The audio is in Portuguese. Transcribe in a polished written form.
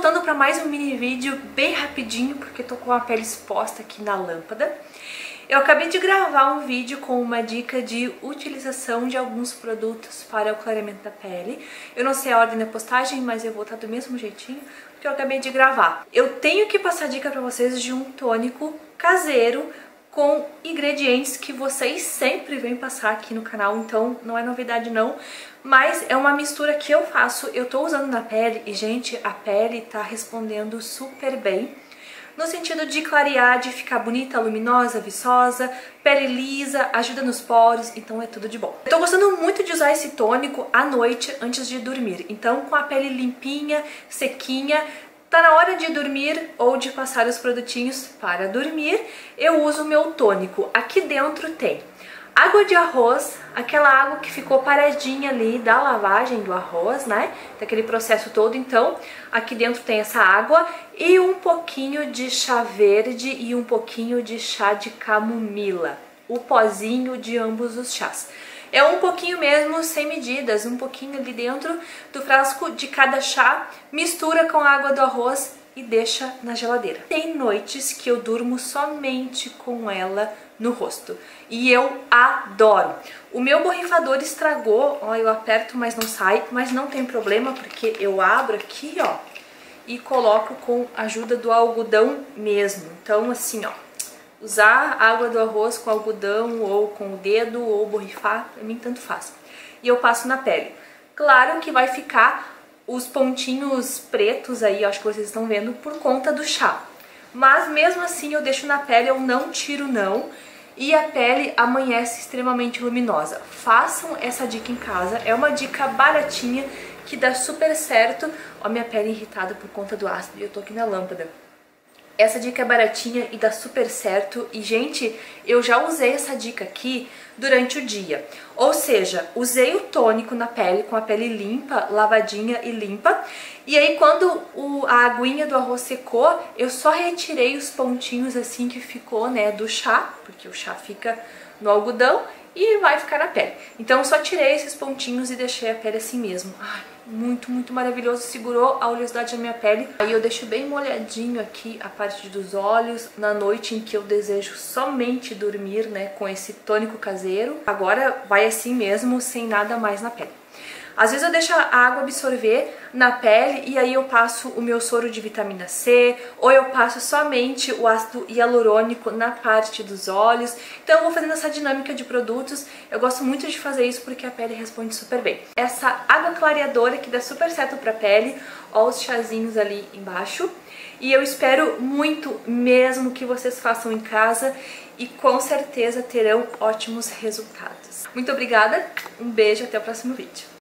voltando para mais um mini vídeo bem rapidinho, porque tô com a pele exposta aqui na lâmpada. Eu acabei de gravar um vídeo com uma dica de utilização de alguns produtos para o clareamento da pele. Eu não sei a ordem da postagem, mas eu vou estar do mesmo jeitinho, porque eu acabei de gravar. Eu tenho que passar dica para vocês de um tônico caseiro com ingredientes que vocês sempre vêm passar aqui no canal, então não é novidade não, mas é uma mistura que eu faço, eu tô usando na pele e, gente, a pele tá respondendo super bem, no sentido de clarear, de ficar bonita, luminosa, viçosa, pele lisa, ajuda nos poros, então é tudo de bom. Eu tô gostando muito de usar esse tônico à noite antes de dormir, então com a pele limpinha, sequinha, tá na hora de dormir ou de passar os produtinhos para dormir, eu uso o meu tônico. Aqui dentro tem água de arroz, aquela água que ficou paradinha ali da lavagem do arroz, né? Daquele processo todo, então aqui dentro tem essa água e um pouquinho de chá verde e um pouquinho de chá de camomila, o pozinho de ambos os chás. É um pouquinho mesmo, sem medidas, um pouquinho ali dentro do frasco de cada chá, mistura com a água do arroz e deixa na geladeira. Tem noites que eu durmo somente com ela no rosto e eu adoro. O meu borrifador estragou, ó, eu aperto mas não sai, mas não tem problema porque eu abro aqui, ó, e coloco com a ajuda do algodão mesmo. Então assim, ó, usar água do arroz com algodão ou com o dedo ou borrifar, pra mim tanto faz. E eu passo na pele. Claro que vai ficar os pontinhos pretos aí, acho que vocês estão vendo, por conta do chá. Mas mesmo assim eu deixo na pele, eu não tiro não. E a pele amanhece extremamente luminosa. Façam essa dica em casa, é uma dica baratinha que dá super certo. Ó, minha pele irritada por conta do ácido e eu tô aqui na lâmpada. Essa dica é baratinha e dá super certo e, gente, eu já usei essa dica aqui durante o dia. Ou seja, usei o tônico na pele, com a pele limpa, lavadinha e limpa. E aí quando a aguinha do arroz secou, eu só retirei os pontinhos assim que ficou, né, do chá, porque o chá fica no algodão e vai ficar na pele. Então eu só tirei esses pontinhos e deixei a pele assim mesmo. Ai, muito, muito maravilhoso, segurou a oleosidade da minha pele. Aí eu deixo bem molhadinho aqui a parte dos olhos, na noite em que eu desejo somente dormir, né, com esse tônico caseiro. Agora vai assim mesmo, sem nada mais na pele. Às vezes eu deixo a água absorver na pele e aí eu passo o meu soro de vitamina C, ou eu passo somente o ácido hialurônico na parte dos olhos. Então eu vou fazendo essa dinâmica de produtos. Eu gosto muito de fazer isso porque a pele responde super bem. Essa água clareadora que dá super certo pra pele, ó os chazinhos ali embaixo. E eu espero muito mesmo que vocês façam em casa e com certeza terão ótimos resultados. Muito obrigada, um beijo, até o próximo vídeo.